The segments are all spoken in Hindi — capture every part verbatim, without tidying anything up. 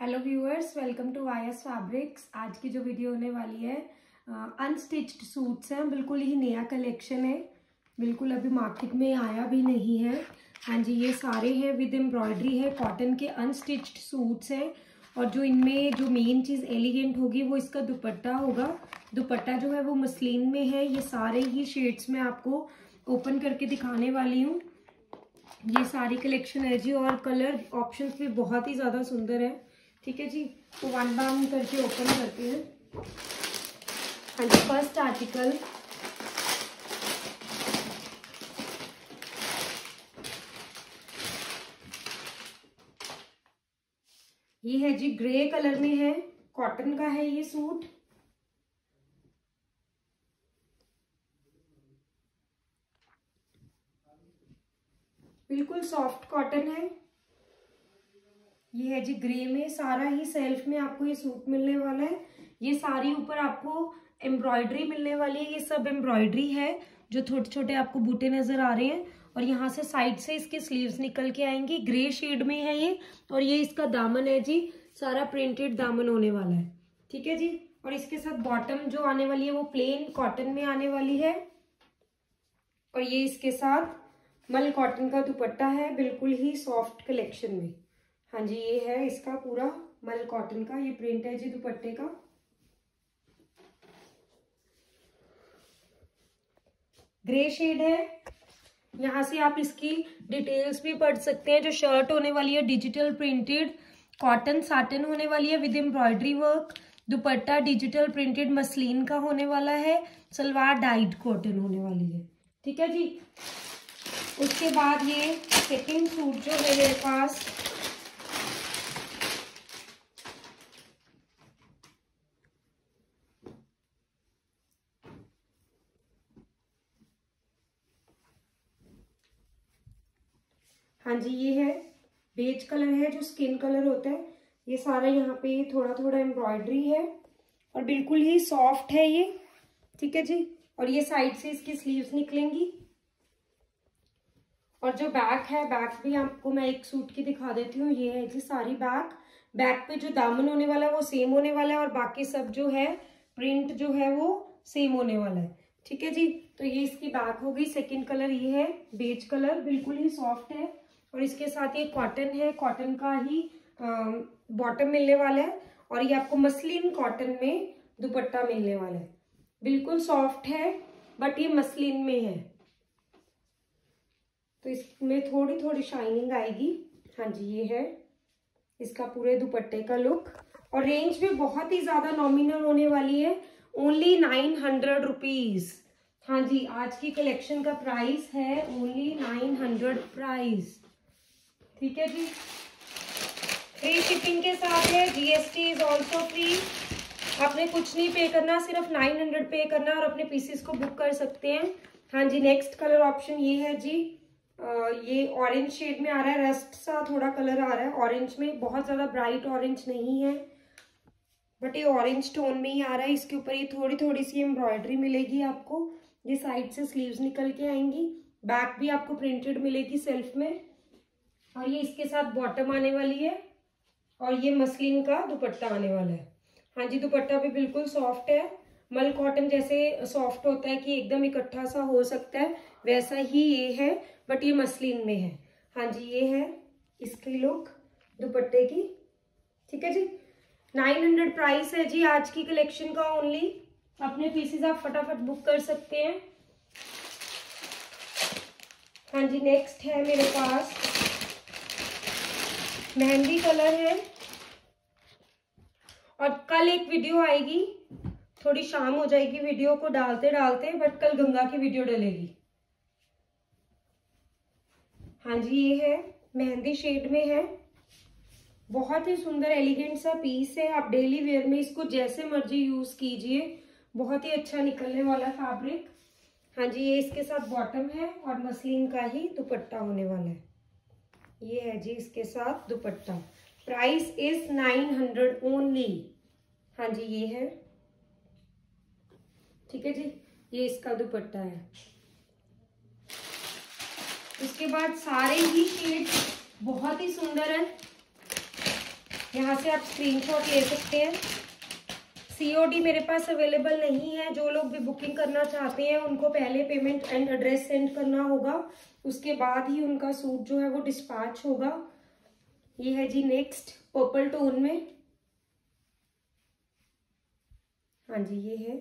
हेलो व्यूअर्स, वेलकम टू वायस फैब्रिक्स। आज की जो वीडियो होने वाली है अनस्टिच्ड सूट्स हैं, बिल्कुल ही नया कलेक्शन है, बिल्कुल अभी मार्केट में आया भी नहीं है। हाँ जी, ये सारे हैं विद एम्ब्रॉयडरी है, कॉटन के अनस्टिच्ड सूट्स हैं। और जो इनमें जो मेन चीज़ एलिगेंट होगी वो इसका दुपट्टा होगा। दुपट्टा जो है वो मसलिन में है। ये सारे ही शेड्स में आपको ओपन करके दिखाने वाली हूँ। ये सारी कलेक्शन है जी, और कलर ऑप्शंस भी बहुत ही ज़्यादा सुंदर है। ठीक है जी, तो वन बाय वन करके ओपन करते हैं। हाँ जी, फर्स्ट आर्टिकल ये है जी, ग्रे कलर में है, कॉटन का है ये सूट। बिल्कुल सॉफ्ट कॉटन है। ये है जी ग्रे में, सारा ही सेल्फ में आपको ये सूट मिलने वाला है। ये सारी ऊपर आपको एम्ब्रॉयडरी मिलने वाली है। ये सब एम्ब्रॉयडरी है, जो छोटे छोटे आपको बूटे नजर आ रहे हैं। और यहाँ से साइड से इसके स्लीव्स निकल के आएंगी। ग्रे शेड में है ये। और ये इसका दामन है जी, सारा प्रिंटेड दामन होने वाला है। ठीक है जी, और इसके साथ बॉटम जो आने वाली है वो प्लेन कॉटन में आने वाली है। और ये इसके साथ मल कॉटन का दुपट्टा है, बिल्कुल ही सॉफ्ट कलेक्शन में। हाँ जी, ये है इसका पूरा मल कॉटन का ये प्रिंट है जी दुपट्टे का। ग्रे शेड है। यहाँ से आप इसकी डिटेल्स भी पढ़ सकते हैं। जो शर्ट होने वाली है डिजिटल प्रिंटेड कॉटन साटन होने वाली है with embroidery work. Dupatta digital printed muslin का होने वाला है। सलवार डाइड कॉटन होने वाली है। ठीक है जी, उसके बाद ये सेकंड सूट जो है मेरे पास, हाँ जी, ये है बेज कलर है, जो स्किन कलर होता है। ये सारा यहाँ पे थोड़ा थोड़ा एम्ब्रॉयडरी है और बिल्कुल ही सॉफ्ट है ये। ठीक है जी, और ये साइड से इसकी स्लीव्स निकलेंगी। और जो बैक है, बैक भी आपको मैं एक सूट की दिखा देती हूँ। ये है जी सारी बैक। बैक पे जो दामन होने वाला है वो सेम होने वाला है, और बाकी सब जो है प्रिंट जो है वो सेम होने वाला है। ठीक है जी, तो ये इसकी बैक हो गई। सेकंड कलर ये है बेज कलर, बिल्कुल ही सॉफ्ट है। और इसके साथ ये कॉटन है, कॉटन का ही बॉटम मिलने वाला है। और ये आपको मसलिन कॉटन में दुपट्टा मिलने वाला है। बिल्कुल सॉफ्ट है, बट ये मसलिन में है, तो इसमें थोड़ी थोड़ी शाइनिंग आएगी। हाँ जी, ये है इसका पूरे दुपट्टे का लुक। और रेंज भी बहुत ही ज्यादा नॉमिनल होने वाली है, ओनली नाइन हंड्रेड रुपीज। हाँ जी, आज की कलेक्शन का प्राइस है ओनली नाइन हंड्रेड प्राइस। ठीक है जी, फ्री शिपिंग के साथ है। GST is also free. आपने कुछ नहीं पे करना, सिर्फ नाइन हंड्रेड पे करना और अपने पीसेस को बुक कर सकते हैं। हाँ जी, नेक्स्ट कलर ऑप्शन ये है जी, आ, ये ऑरेंज शेड में आ रहा है, रस्ट सा थोड़ा कलर आ रहा है ऑरेंज में। बहुत ज्यादा ब्राइट ऑरेंज नहीं है, बट ये ऑरेंज टोन में ही आ रहा है। इसके ऊपर ये थोड़ी थोड़ी सी एम्ब्रॉयडरी मिलेगी आपको। ये साइड से स्लीव्स निकल के आएंगी। बैक भी आपको प्रिंटेड मिलेगी सेल्फ में। और ये इसके साथ बॉटम आने वाली है, और ये मसलिन का दुपट्टा आने वाला है। हाँ जी, दुपट्टा भी बिल्कुल सॉफ्ट है। मल कॉटन जैसे सॉफ्ट होता है कि एकदम इकट्ठा सा हो सकता है, वैसा ही ये है, बट ये मसलिन में है। हाँ जी, ये है इसकी लुक दुपट्टे की। ठीक है जी, नाइन हंड्रेड प्राइस है जी आज की कलेक्शन का ओनली। अपने पीसेस आप फटाफट बुक कर सकते हैं। हाँ जी, नेक्स्ट है मेरे पास मेहंदी कलर है। और कल एक वीडियो आएगी, थोड़ी शाम हो जाएगी वीडियो को डालते डालते, बट कल गंगा की वीडियो डलेगी। हाँ जी, ये है मेहंदी शेड में है। बहुत ही सुंदर एलिगेंट सा पीस है। आप डेली वेयर में इसको जैसे मर्जी यूज कीजिए, बहुत ही अच्छा निकलने वाला फैब्रिक। हाँ जी, ये इसके साथ बॉटम है और मसलिन का ही दुपट्टा होने वाला है। ये है जी इसके साथ dupatta. Price is nine hundred only. हाँ जी, ये है। ठीक है जी, ये इसका दुपट्टा है। इसके बाद सारे ही शेड बहुत ही सुंदर है। यहाँ से आप स्क्रीनशॉट ले सकते हैं। सीओडी मेरे पास अवेलेबल नहीं है। जो लोग भी बुकिंग करना चाहते हैं उनको पहले पेमेंट एंड एड्रेस सेंड करना होगा, उसके बाद ही उनका सूट जो है वो डिस्पैच होगा। ये है जी नेक्स्ट पर्पल टोन में। हाँ जी, ये है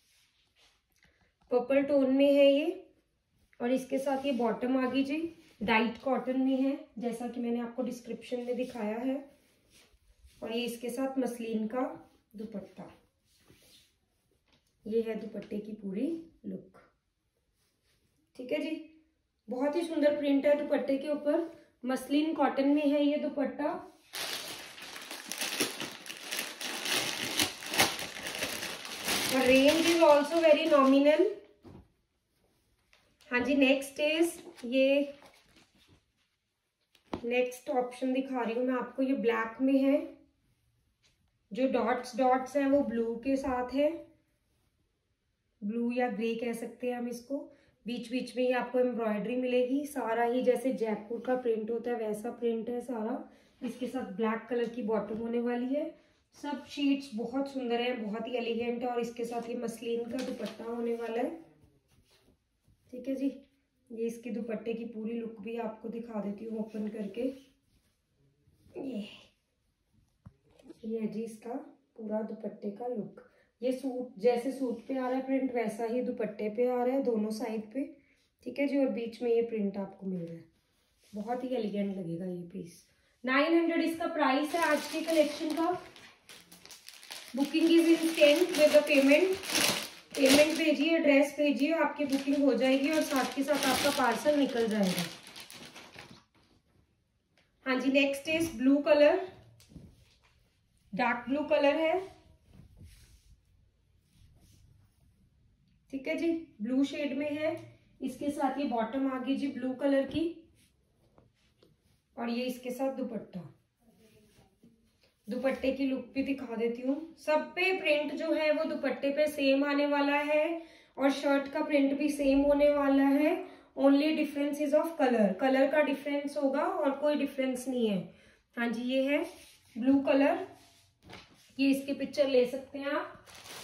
पर्पल टोन में है ये, और इसके साथ ये बॉटम आ गई जी डाइट कॉटन में है, जैसा कि मैंने आपको डिस्क्रिप्शन में दिखाया है। और ये इसके साथ मसलिन का दुपट्टा। ये है दुपट्टे की पूरी लुक। ठीक है जी, बहुत ही सुंदर प्रिंट है दुपट्टे के ऊपर। मसलिन कॉटन में है ये दुपट्टा। और range is also very nominal. हाँ जी, नेक्स्ट इज ये नेक्स्ट ऑप्शन दिखा रही हूँ मैं आपको। ये ब्लैक में है, जो डॉट्स डॉट्स हैं वो ब्लू के साथ है, ब्लू या ग्रे कह सकते हैं हम इसको। बीच बीच में ही आपको एम्ब्रॉयडरी मिलेगी। सारा ही जैसे जयपुर का प्रिंट होता है वैसा प्रिंट है सारा। इसके साथ ब्लैक कलर की बॉटम होने वाली है। सब शीट्स बहुत सुंदर है, बहुत ही एलिगेंट है। और इसके साथ ये मसलिन का दुपट्टा होने वाला है। ठीक है जी, ये इसके दुपट्टे की पूरी लुक भी आपको दिखा देती हूँ ओपन करके। ये ये है जी इसका पूरा दुपट्टे का लुक। ये सूट जैसे सूट पे आ रहा है प्रिंट, वैसा ही दुपट्टे पे आ रहा है दोनों साइड पे। ठीक है जी, और बीच में ये प्रिंट आपको मिल रहा है। बहुत ही एलिगेंट लगेगा ये पीस। नाइन हंड्रेड इसका प्राइस है आज के कलेक्शन का। Booking is instant with the payment. Payment भेजिए, एड्रेस भेजिए, आपकी बुकिंग हो जाएगी और साथ के साथ आपका पार्सल निकल जाएगा। हाँ जी, next is blue colour, dark blue colour है। ठीक है जी, ब्लू शेड में है। इसके साथ ये बॉटम आ गई जी ब्लू कलर की, और ये इसके साथ दुपट्टा। दुपट्टे की लुक भी दिखा देती हूँ। सब पे प्रिंट जो है वो दुपट्टे पे सेम आने वाला है, और शर्ट का प्रिंट भी सेम होने वाला है। Only difference is of colour. Colour का डिफरेंस होगा और कोई डिफरेंस नहीं है। हाँ जी, ये है ब्लू कलर। ये इसकी पिक्चर ले सकते हैं आप।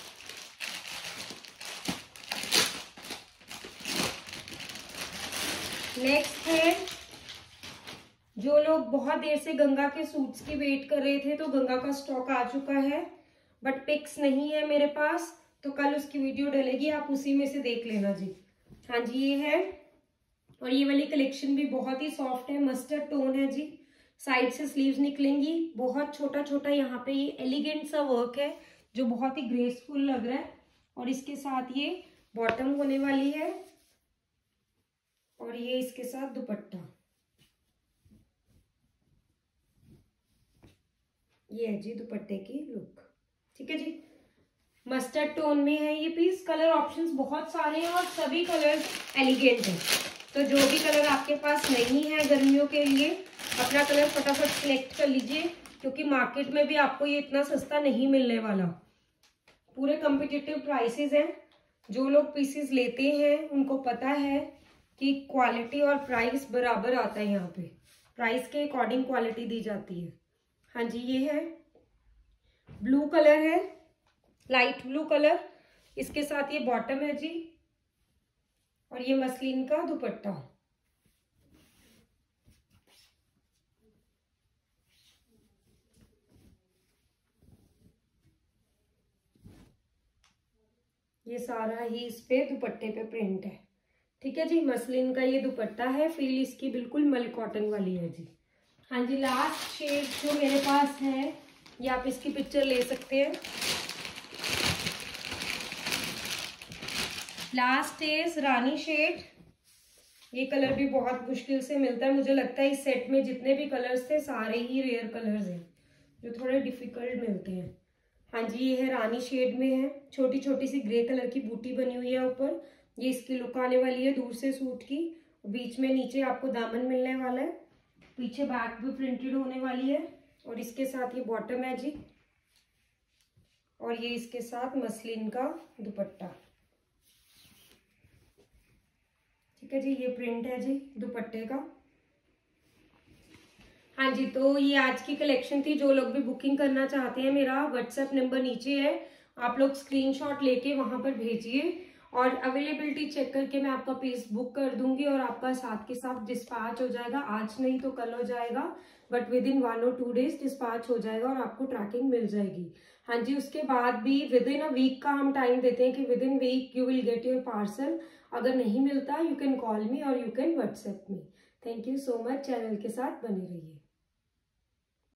नेक्स्ट है, जो लोग बहुत देर से गंगा के सूट्स की वेट कर रहे थे, तो गंगा का स्टॉक आ चुका है, बट पिक्स नहीं है मेरे पास, तो कल उसकी वीडियो डलेगी, आप उसी में से देख लेना जी। हाँ जी, ये है। और ये वाली कलेक्शन भी बहुत ही सॉफ्ट है, मस्टर्ड टोन है जी। साइड से स्लीव्स निकलेंगी, बहुत छोटा छोटा यहाँ पे ये एलिगेंट सा वर्क है जो बहुत ही ग्रेसफुल लग रहा है। और इसके साथ ये बॉटम होने वाली है, और ये इसके साथ दुपट्टा। ये है जी दुपट्टे की लुक। ठीक है जी, मस्टर्ड टोन में है ये पीस। कलर ऑप्शंस बहुत सारे हैं और सभी कलर्स एलिगेंट हैं, तो जो भी कलर आपके पास नहीं है गर्मियों के लिए, अपना कलर फटाफट सिलेक्ट कर लीजिए, क्योंकि मार्केट में भी आपको ये इतना सस्ता नहीं मिलने वाला। पूरे कॉम्पिटिटिव प्राइसेस हैं। जो लोग पीसेस लेते हैं उनको पता है कि क्वालिटी और प्राइस बराबर आता है। यहाँ पे प्राइस के अकॉर्डिंग क्वालिटी दी जाती है। हाँ जी, ये है ब्लू कलर है, लाइट ब्लू कलर। इसके साथ ये बॉटम है जी, और ये मसलिन का दुपट्टा। ये सारा ही इस पे दुपट्टे पे प्रिंट है। ठीक है जी, मसलिन का ये दुपट्टा है। फील इसकी बिल्कुल मल कॉटन वाली है जी। हाँ जी, लास्ट शेड जो मेरे पास है, ये आप इसकी पिक्चर ले सकते हैं। Last is rani shade. ये कलर भी बहुत मुश्किल से मिलता है। मुझे लगता है इस सेट में जितने भी कलर्स थे सारे ही रेयर कलर्स हैं, जो थोड़े डिफिकल्ट मिलते हैं। हाँ जी, ये है रानी शेड में है। छोटी छोटी सी ग्रे कलर की बूटी बनी हुई है ऊपर। ये इसकी लुक आने वाली है दूर से सूट की। बीच में नीचे आपको दामन मिलने वाला है, पीछे बैक भी प्रिंटेड होने वाली है, और इसके साथ ये बॉटम है जी, और ये इसके साथ मसलिन का दुपट्टा। ठीक है जी, ये प्रिंट है जी दुपट्टे का। हाँ जी, तो ये आज की कलेक्शन थी। जो लोग भी बुकिंग करना चाहते हैं, मेरा व्हाट्सएप नंबर नीचे है, आप लोग स्क्रीनशॉट लेके वहां पर भेजिए और अवेलेबिलिटी चेक करके मैं आपका पीस बुक कर दूंगी और आपका साथ के साथ डिस्पैच हो जाएगा। आज नहीं तो कल हो जाएगा, बट विद इन वन और टू डेज डिस्पैच हो जाएगा और आपको ट्रैकिंग मिल जाएगी। हाँ जी, उसके बाद भी विद इन अ वीक का हम टाइम देते हैं कि within week you will get your parcel. अगर नहीं मिलता, यू कैन कॉल मी और you can WhatsApp me. Thank you so much, channel के साथ बने रहिए।